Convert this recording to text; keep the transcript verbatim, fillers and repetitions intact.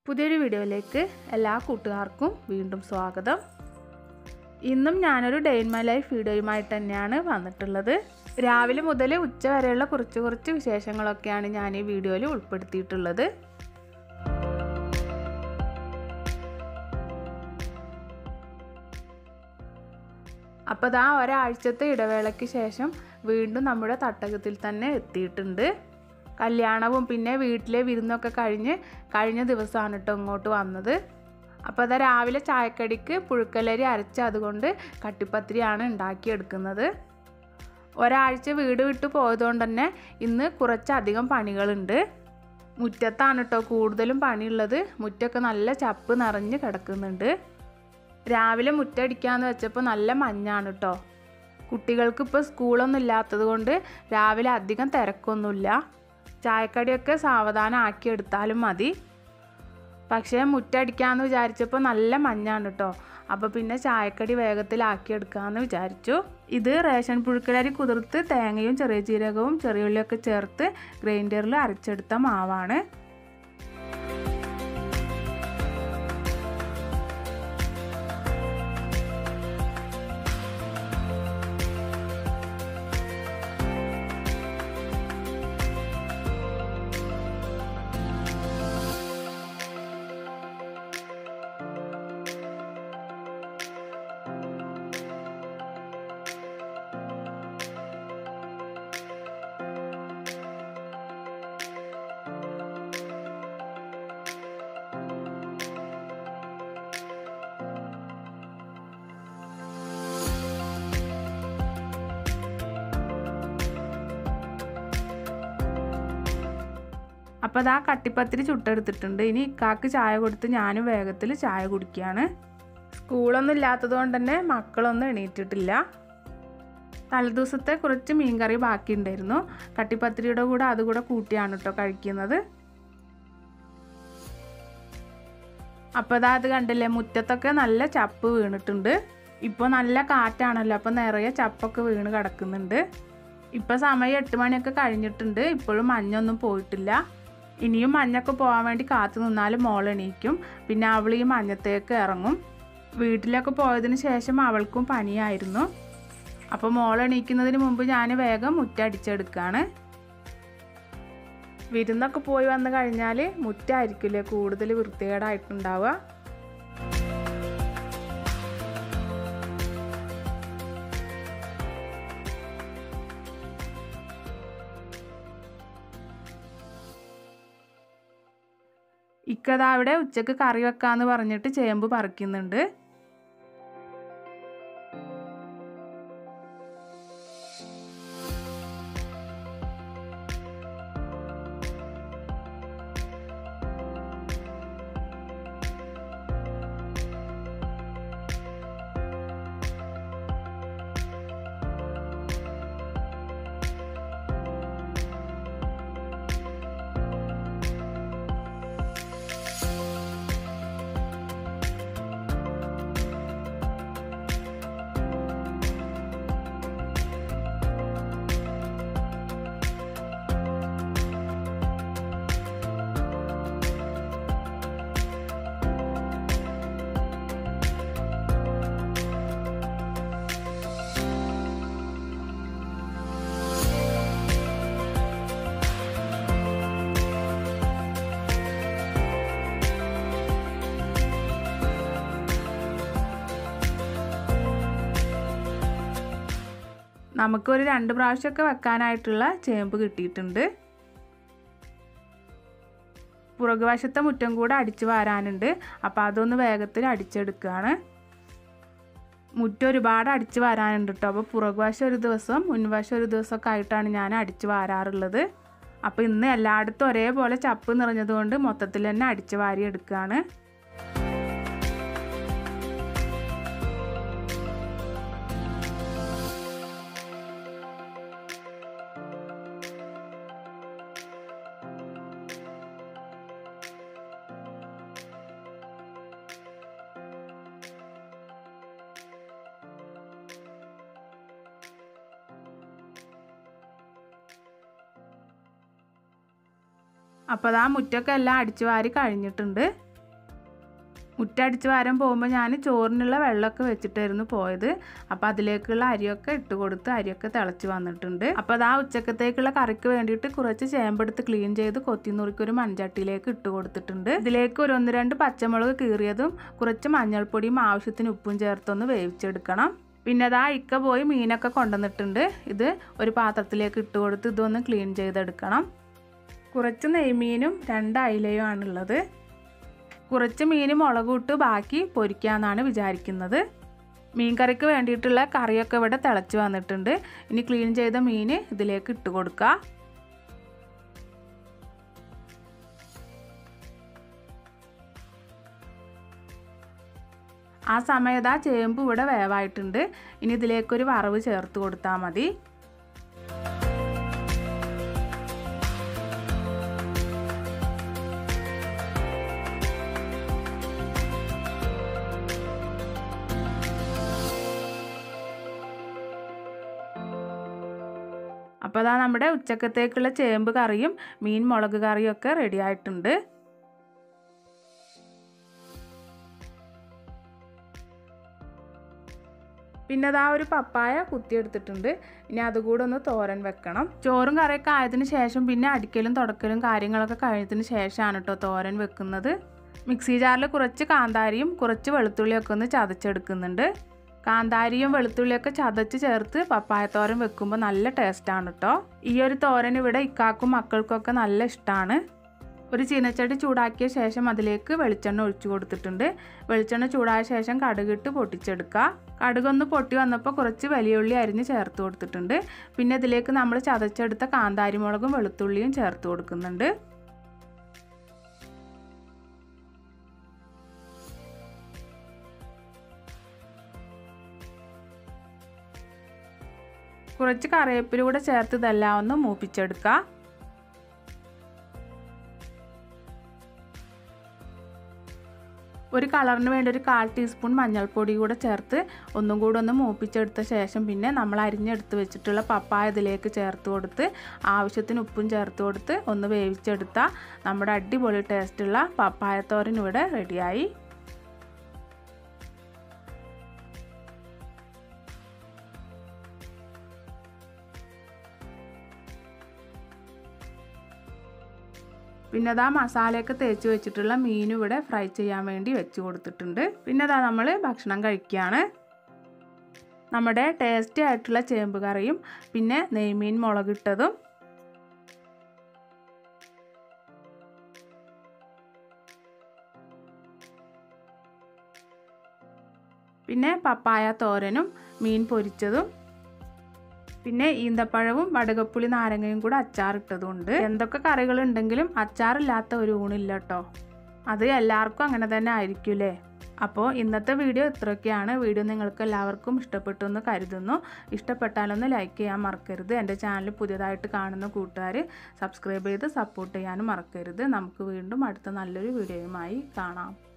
പുതിയൊരു വീഡിയോയിലേക്ക് എല്ലാ കൂട്ടുകാർക്കും വീണ്ടും സ്വാഗതം. ഇന്നും ഞാനൊരു ഡേ ഇൻ മൈ ലൈഫ് വീഡിയോയുമായിട്ട് തന്നെയാണ് വന്നിട്ടുള്ളത്. രാവിലെ മുതൽ ഉച്ച വരെയുള്ള കുറച്ച് കുറച്ച് വിശേഷങ്ങളൊക്കെയാണ് ഞാൻ ഈ വീഡിയോയിൽ ഉൾപ്പെടുത്തിയിട്ടുള്ളത്. അപ്പോൾ ദാ ഒരാഴ്ചത്തെ ഇടവേളയ്ക്ക് ശേഷം വീണ്ടും നമ്മുടെ തട്ടകത്തിൽ തന്നെ എത്തിയിട്ടുണ്ട്. കല്യാണവും പിന്നെ വീട്ടിലെ വിരുന്നൊക്കെ കഴിഞ്ഞ് കഴിഞ്ഞ ദിവസമാണ് കേട്ടോ ഇങ്ങോട്ട് വന്നത്. അപ്പോൾ അതാ രാവിലെ ചായക്കടിക്ക് പുഴുക്കലരി അരച്ച് അതുകൊണ്ട് കട്ടിപ്പത്തിരിയാണ് ഉണ്ടാക്കിയെടുക്കുന്നത്. ഒരാഴ്ച വീട് വിട്ട് പോയതുകൊണ്ട് തന്നെ ഇന്ന് കുറച്ചധികം പണികളുണ്ട്. മുറ്റത്താണ് കേട്ടോ കൂടുതലും പണിയുള്ളത്. മുറ്റമൊക്കെ നല്ല ചപ്പ് നിറഞ്ഞ് കിടക്കുന്നുണ്ട്. രാവിലെ മുറ്റടിക്കാമെന്ന് വെച്ചപ്പോൾ നല്ല മഞ്ഞാണ് കേട്ടോ. കുട്ടികൾക്ക് ഇപ്പോൾ സ്കൂളൊന്നും ഇല്ലാത്തത് കൊണ്ട് രാവിലെ അധികം തിരക്കൊന്നുമില്ല. ചായക്കടിയൊക്കെ സാവധാനം ആക്കിയെടുത്താലും മതി. പക്ഷേ മുറ്റടിക്കാമെന്ന് വിചാരിച്ചപ്പോൾ നല്ല മഞ്ഞാണ് കേട്ടോ. അപ്പോൾ പിന്നെ ചായക്കടി വേഗത്തിലാക്കിയെടുക്കാമെന്ന് വിചാരിച്ചു. ഇത് റേഷൻ പുഴുക്കലരി കുതിർത്ത് തേങ്ങയും ചെറിയ ജീരകവും ചെറിയ ഉള്ളിയൊക്കെ ചേർത്ത് ഗ്രൈൻഡറിൽ അരച്ചെടുത്ത മാവാണ്. അപ്പോൾ അതാ കട്ടിപ്പത്തിരി ചുട്ടെടുത്തിട്ടുണ്ട്. ഇനി ഇക്കാക്ക് ചായ കൊടുത്ത് ഞാനും വേഗത്തിൽ ചായ കുടിക്കുകയാണ്. സ്കൂളൊന്നും ഇല്ലാത്തത് കൊണ്ട് തന്നെ മക്കളൊന്നും എണീറ്റിട്ടില്ല. തലേദിവസത്തെ കുറച്ച് മീൻകറി ബാക്കിയുണ്ടായിരുന്നു. കട്ടിപ്പത്തിരിയുടെ കൂടെ അതുകൂടെ കൂട്ടിയാണ് കേട്ടോ കഴിക്കുന്നത്. അപ്പോൾ അതാ അത് കണ്ടില്ലേ, മുറ്റത്തൊക്കെ നല്ല ചപ്പ് വീണിട്ടുണ്ട്. ഇപ്പോൾ നല്ല കാറ്റാണല്ലോ, അപ്പോൾ നിറയെ ചപ്പൊക്കെ വീണ് കിടക്കുന്നുണ്ട്. ഇപ്പോൾ സമയം എട്ട് മണിയൊക്കെ കഴിഞ്ഞിട്ടുണ്ട്. ഇപ്പോഴും മഞ്ഞൊന്നും പോയിട്ടില്ല. ഇനിയും മഞ്ഞൊക്കെ പോകാൻ വേണ്ടി കാത്തു നിന്നാലും മോൾ എണീക്കും. പിന്നെ അവൾ ഈ മഞ്ഞത്തേക്ക് ഇറങ്ങും. വീട്ടിലൊക്കെ പോയതിന് ശേഷം അവൾക്കും പനിയായിരുന്നു. അപ്പോൾ മോൾ എണീക്കുന്നതിന് മുമ്പ് ഞാൻ വേഗം മുറ്റടിച്ചെടുക്കുകയാണ്. വിരുന്നൊക്കെ പോയി വന്നു കഴിഞ്ഞാൽ മുറ്റായിരിക്കില്ലേ കൂടുതൽ വൃത്തികേടായിട്ടുണ്ടാവുക. ഇക്കതാ അവിടെ ഉച്ചക്ക് കറി വെക്കാന്ന് പറഞ്ഞിട്ട് ചേമ്പ് പറിക്കുന്നുണ്ട്. നമുക്കൊരു രണ്ട് പ്രാവശ്യമൊക്കെ വെക്കാനായിട്ടുള്ള ചേമ്പ് കിട്ടിയിട്ടുണ്ട്. പുറകുവശത്തെ മുറ്റം കൂടെ അടിച്ചു വാരാനുണ്ട്. അപ്പോൾ അതൊന്ന് വേഗത്തിൽ അടിച്ചെടുക്കുകയാണ്. മുറ്റം ഒരുപാട് അടിച്ചു വാരാനുണ്ട് കേട്ടോ. അപ്പോൾ പുറകുവശം ഒരു ദിവസം മുൻവശം ഒരു ദിവസമൊക്കെ ആയിട്ടാണ് ഞാൻ അടിച്ചു വാരാറുള്ളത്. അപ്പോൾ ഇന്ന് എല്ലായിടത്തും ഒരേപോലെ ചപ്പ് നിറഞ്ഞതുകൊണ്ട് മൊത്തത്തിൽ തന്നെ അടിച്ചു വാരി എടുക്കുകയാണ്. അപ്പോൾ ആ മുറ്റൊക്കെ എല്ലാം അടിച്ചു വാരി കഴിഞ്ഞിട്ടുണ്ട്. മുറ്റടിച്ച് വാരം പോകുമ്പോൾ ഞാൻ ചോറിനുള്ള വെള്ളമൊക്കെ വെച്ചിട്ടായിരുന്നു പോയത്. അപ്പോൾ അതിലേക്കുള്ള അരിയൊക്കെ ഇട്ട് കൊടുത്ത് അരിയൊക്കെ തിളച്ച് വന്നിട്ടുണ്ട്. അപ്പോൾ അത് ആ ഉച്ചക്കത്തേക്കുള്ള കറിക്ക് വേണ്ടിയിട്ട് കുറച്ച് ചേമ്പെടുത്ത് ക്ലീൻ ചെയ്ത് കൊത്തി നുറുക്കി ഒരു മൺചട്ടിയിലേക്ക് ഇട്ട് കൊടുത്തിട്ടുണ്ട്. ഇതിലേക്ക് ഒരു ഒന്ന് രണ്ട് പച്ചമുളക് കീറിയതും കുറച്ച് മഞ്ഞൾപ്പൊടിയും ആവശ്യത്തിന് ഉപ്പും ചേർത്തൊന്ന് വേവിച്ചെടുക്കണം. പിന്നെ അതാ ഇക്ക പോയി മീനൊക്കെ കൊണ്ടുവന്നിട്ടുണ്ട്. ഇത് ഒരു പാത്രത്തിലേക്ക് ഇട്ട് കൊടുത്ത് ഇതൊന്ന് ക്ലീൻ ചെയ്തെടുക്കണം. കുറച്ച് നെയ്മീനും രണ്ട് അയിലയും ആണുള്ളത്. കുറച്ച് മീൻ മുളകിട്ട് ബാക്കി പൊരിക്കാമെന്നാണ് വിചാരിക്കുന്നത്. മീൻ കറിക്ക് വേണ്ടിയിട്ടുള്ള കറിയൊക്കെ ഇവിടെ തിളച്ച് വന്നിട്ടുണ്ട്. ഇനി ക്ലീൻ ചെയ്ത മീൻ ഇതിലേക്ക് ഇട്ട് കൊടുക്കുക. ആ സമയത്ത് ആ ചേമ്പ് ഇവിടെ വേവായിട്ടുണ്ട്. ഇനി ഇതിലേക്കൊരു വറവ് ചേർത്ത് കൊടുത്താൽ മതി. അപ്പോൾ അതാ നമ്മുടെ ഉച്ചക്കത്തേക്കുള്ള ചേമ്പ് കറിയും മീൻ മുളക് കറിയും ഒക്കെ റെഡി ആയിട്ടുണ്ട്. പിന്നെ അതാ ഒരു പപ്പായ കുത്തിയെടുത്തിട്ടുണ്ട്. ഇനി അതുകൂടെ ഒന്ന് തോരൻ വെക്കണം. ചോറും കറിയൊക്കെ ആയതിന് ശേഷം പിന്നെ അടിക്കലും തുടക്കലും കാര്യങ്ങളൊക്കെ കഴിഞ്ഞതിന് ശേഷമാണ് കേട്ടോ തോരൻ വെക്കുന്നത്. മിക്സി ജാറിൽ കുറച്ച് കാന്താരിയും കുറച്ച് വെളുത്തുള്ളിയൊക്കെ ഒന്ന് ചതച്ചെടുക്കുന്നുണ്ട്. കാന്താരിയും വെളുത്തുള്ളിയൊക്കെ ചതച്ച് ചേർത്ത് പപ്പായത്തോരൻ വെക്കുമ്പോൾ നല്ല ടേസ്റ്റാണ് കേട്ടോ. ഈ ഒരു തോരൻ ഇവിടെ ഇക്കാക്കും മക്കൾക്കൊക്കെ നല്ല ഇഷ്ടമാണ്. ഒരു ചീനച്ചട്ടി ചൂടാക്കിയ ശേഷം അതിലേക്ക് വെളിച്ചെണ്ണ ഒഴിച്ചു കൊടുത്തിട്ടുണ്ട്. വെളിച്ചെണ്ണ ചൂടായ ശേഷം കടുകിട്ട് പൊട്ടിച്ചെടുക്കുക. കടുകൊന്ന് പൊട്ടി വന്നപ്പോൾ കുറച്ച് വലിയുള്ളി അരിഞ്ഞ് ചേർത്ത് കൊടുത്തിട്ടുണ്ട്. പിന്നെ ഇതിലേക്ക് നമ്മൾ ചതച്ചെടുത്ത കാന്താരി മുളകും വെളുത്തുള്ളിയും ചേർത്ത് കൊടുക്കുന്നുണ്ട്. കുറച്ച് കറിവേപ്പില കൂടെ ചേർത്ത് ഇതെല്ലാം ഒന്ന് മൂപ്പിച്ചെടുക്കുക. ഒരു കളറിന് വേണ്ടി ഒരു കാൽ ടീസ്പൂൺ മഞ്ഞൾപ്പൊടി കൂടെ ചേർത്ത് ഒന്നും കൂടെ ഒന്ന് മൂപ്പിച്ചെടുത്ത ശേഷം പിന്നെ നമ്മൾ അരിഞ്ഞെടുത്ത് വെച്ചിട്ടുള്ള പപ്പായ ഇതിലേക്ക് ചേർത്ത് കൊടുത്ത് ആവശ്യത്തിന് ഉപ്പും ചേർത്ത് കൊടുത്ത് ഒന്ന് വേവിച്ചെടുത്താൽ നമ്മുടെ അടിപൊളി ടേസ്റ്റുള്ള പപ്പായത്തോരൻ ഇവിടെ റെഡിയായി. പിന്നെ അതാ മസാലയൊക്കെ തേച്ച് വെച്ചിട്ടുള്ള മീൻ ഇവിടെ ഫ്രൈ ചെയ്യാൻ വേണ്ടി വെച്ച് കൊടുത്തിട്ടുണ്ട്. പിന്നെ അതാ നമ്മൾ ഭക്ഷണം കഴിക്കുകയാണ്. നമ്മുടെ ടേസ്റ്റി ആയിട്ടുള്ള ചേമ്പ് കറിയും പിന്നെ നെയ്മീൻ മുളകിട്ടതും പിന്നെ പപ്പായ തോരനും മീൻ പൊരിച്ചതും പിന്നെ ഈന്തപ്പഴവും വടകപ്പുളി നാരങ്ങയും കൂടെ അച്ചാറിട്ടതുണ്ട്. എന്തൊക്കെ കറികളുണ്ടെങ്കിലും അച്ചാറില്ലാത്ത ഒരു ഊണില്ല കേട്ടോ. അത് എല്ലാവർക്കും അങ്ങനെ തന്നെ ആയിരിക്കൂലേ. അപ്പോൾ ഇന്നത്തെ വീഡിയോ ഇത്രയൊക്കെയാണ്. വീഡിയോ നിങ്ങൾക്ക് എല്ലാവർക്കും ഇഷ്ടപ്പെട്ടു എന്ന് കരുതുന്നു. ഇഷ്ടപ്പെട്ടാലൊന്ന് ലൈക്ക് ചെയ്യാൻ മറക്കരുത്. എൻ്റെ ചാനൽ പുതിയതായിട്ട് കാണുന്ന കൂട്ടുകാർ സബ്സ്ക്രൈബ് ചെയ്ത് സപ്പോർട്ട് ചെയ്യാനും മറക്കരുത്. നമുക്ക് വീണ്ടും അടുത്ത നല്ലൊരു വീഡിയോയുമായി കാണാം.